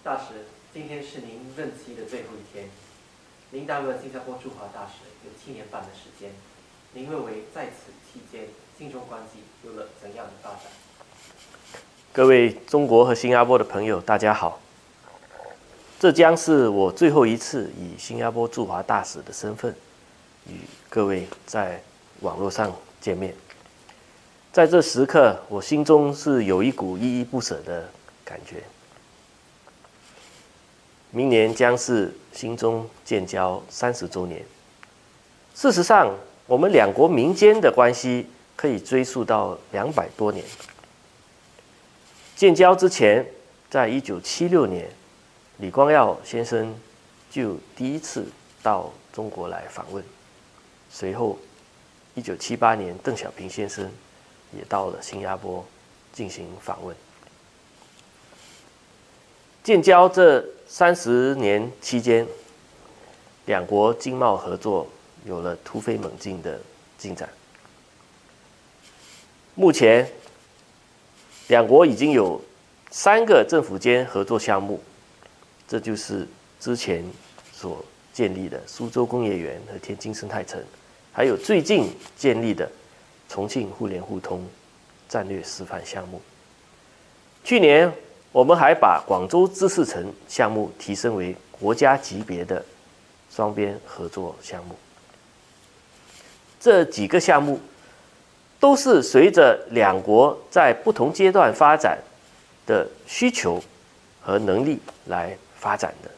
大使，今天是您任期的最后一天。您担任新加坡驻华大使有7年半的时间，您认为在此期间，新中关系有了怎样的发展？ 各位中国和新加坡的朋友，大家好。这将是我最后一次以新加坡驻华大使的身份与各位在网络上见面。在这时刻，我心中是有一股依依不舍的感觉。明年将是新中建交30周年。事实上，我们两国民间的关系可以追溯到200多年。建交之前，在1976年，李光耀先生就第一次到中国来访问。随后，1978年，邓小平先生也到了新加坡进行访问。建交这30年期间，两国经贸合作有了突飞猛进的进展。目前，两国已经有3个政府间合作项目，这就是之前所建立的苏州工业园和天津生态城，还有最近建立的重庆互联互通战略示范项目。去年，我们还把广州知识城项目提升为国家级别的双边合作项目。这几个项目都是随着两国在不同阶段发展的需求和能力来发展的。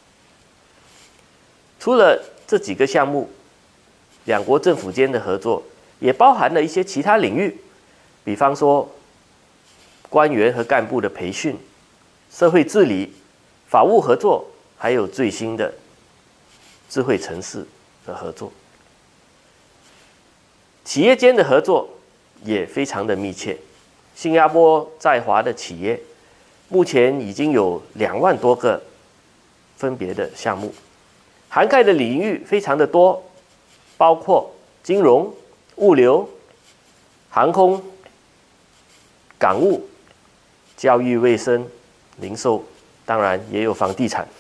除了这几个项目，两国政府间的合作也包含了一些其他领域，比方说官员和干部的培训、社会治理、法务合作，还有最新的智慧城市的合作。企业间的合作也非常的密切。新加坡在华的企业目前已经有2万多个分别的项目，涵盖的领域非常的多，包括金融、物流、航空、港务、教育卫生、零售，当然也有房地产。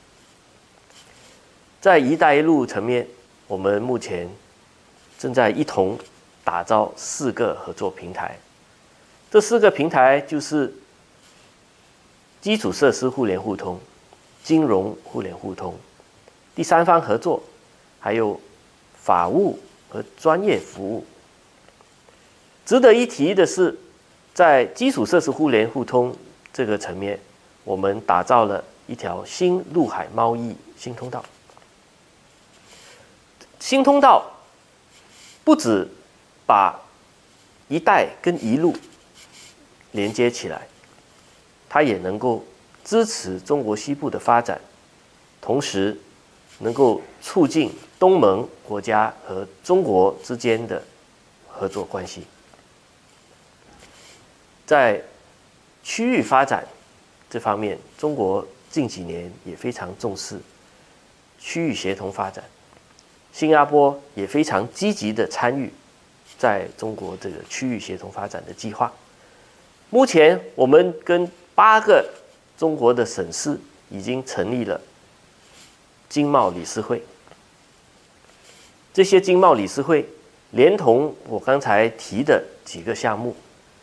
在“一带一路”层面，我们目前正在一同打造4个合作平台。这4个平台就是基础设施互联互通、金融互联互通、第三方合作，还有法务和专业服务。值得一提的是，在基础设施互联互通这个层面，我们打造了一条新陆海贸易新通道。新通道不只把一带跟一路连接起来，它也能够支持中国西部的发展，同时能够促进东盟国家和中国之间的合作关系。在区域发展这方面，中国近几年也非常重视区域协同发展，新加坡也非常积极的参与在中国这个区域协同发展的计划。目前，我们跟8个中国的省市已经成立了经贸理事会。这些经贸理事会连同我刚才提的几个项目，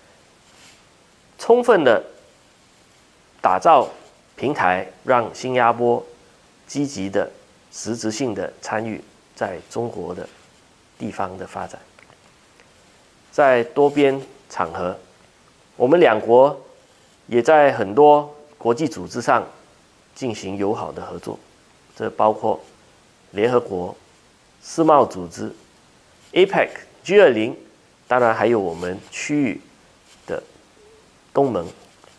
充分的打造平台，让新加坡积极的、实质性的参与在中国的地方的发展。在多边场合，我们两国也在很多国际组织上进行友好的合作，这包括联合国、世贸组织、APEC、G20，当然还有我们区域的东盟。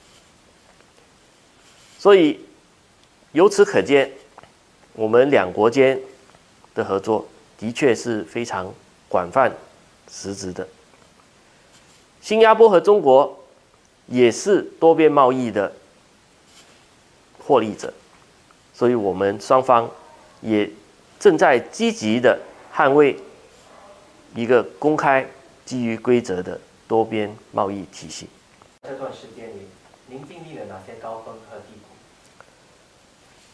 所以由此可见，我们两国间的合作的确是非常广泛、实质的。新加坡和中国也是多边贸易的获利者，所以我们双方也正在积极的捍卫一个公开、基于规则的多边贸易体系。 这段时间里，您经历了哪些高峰和低谷？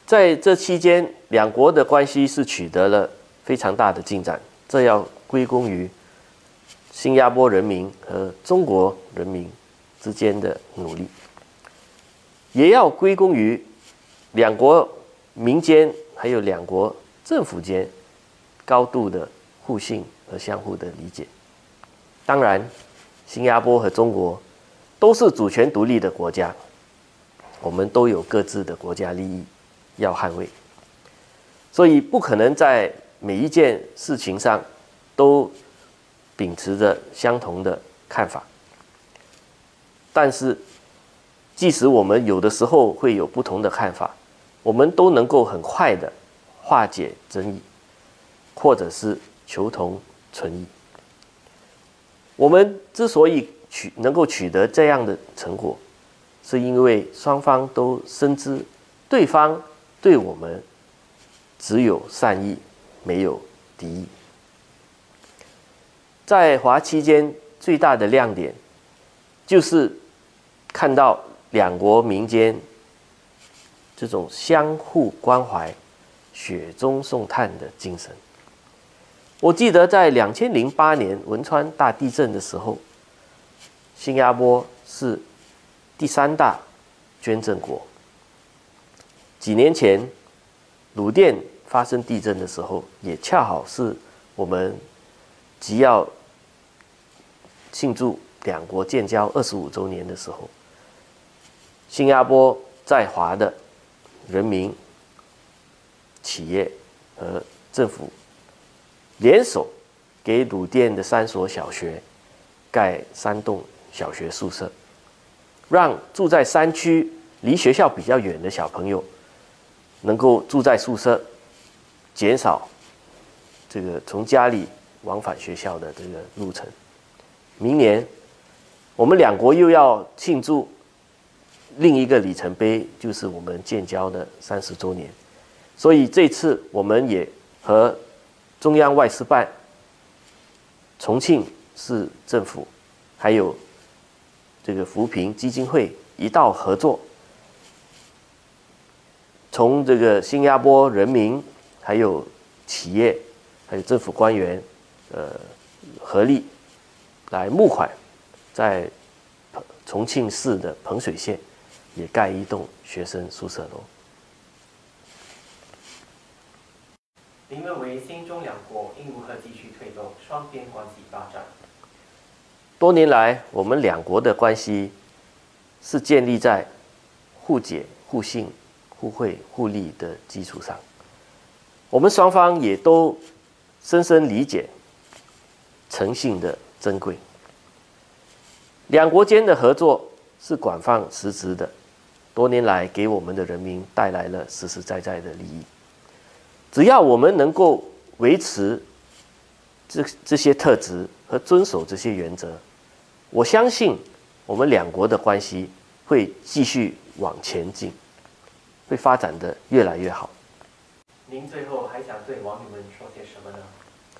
在这期间，两国的关系是取得了非常大的进展，这要归功于新加坡人民和中国人民之间的努力，也要归功于两国民间还有两国政府间高度的互信和相互的理解。当然，新加坡和中国都是主权独立的国家，我们都有各自的国家利益要捍卫，所以不可能在每一件事情上都秉持着相同的看法。但是，即使我们有的时候会有不同的看法，我们都能够很快的化解争议，或者是求同存异。我们之所以能够取得这样的成果，是因为双方都深知对方对我们只有善意，没有敌意。在华期间最大的亮点，就是看到两国民间这种相互关怀、雪中送炭的精神。我记得在2008年汶川大地震的时候，新加坡是第3大捐赠国。几年前鲁甸发生地震的时候，也恰好是我们即要庆祝两国建交25周年的时候，新加坡在华的人民、企业和政府联手给鲁甸的3所小学盖3栋小学宿舍，让住在山区离学校比较远的小朋友能够住在宿舍，减少这个从家里往返学校的这个路程。明年我们两国又要庆祝另一个里程碑，就是我们建交的30周年。所以这次我们也和中央外事办、重庆市政府还有这个扶贫基金会一道合作，从这个新加坡人民、还有企业、还有政府官员，合力来募款，在重庆市的彭水县也盖1栋学生宿舍楼。 您认为新中两国应如何继续推动双边关系发展？ 多年来，我们两国的关系是建立在互解、互信、互惠、互利的基础上。我们双方也都深深理解诚信的珍贵。两国间的合作是广泛实质的，多年来给我们的人民带来了实实在在的利益。只要我们能够维持这些特质和遵守这些原则，我相信我们两国的关系会继续往前进，会发展得越来越好。 您最后还想对网友们说些什么呢？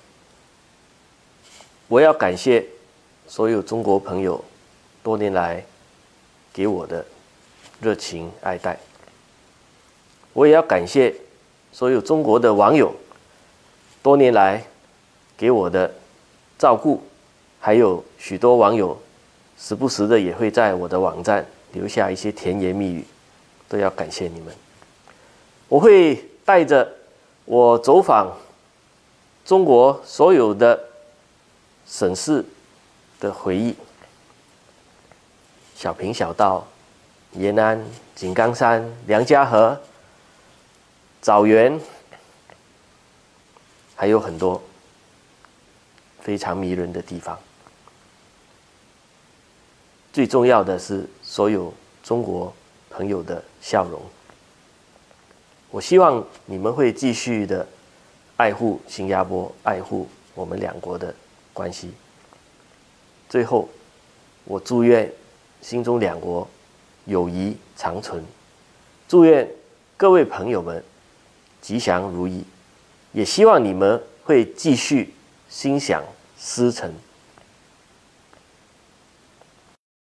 我要感谢所有中国朋友多年来给我的热情爱戴，我也要感谢所有中国的网友多年来给我的照顾，还有许多网友时不时的也会在我的网站留下一些甜言蜜语，都要感谢你们。我会带着我走访中国所有的省市的回忆，小平小道、延安、井冈山、梁家河、枣园，还有很多非常迷人的地方。最重要的是所有中国朋友的笑容。我希望你们会继续的爱护新加坡，爱护我们两国的关系。最后，我祝愿新中两国友谊长存，祝愿各位朋友们吉祥如意，也希望你们会继续心想事成。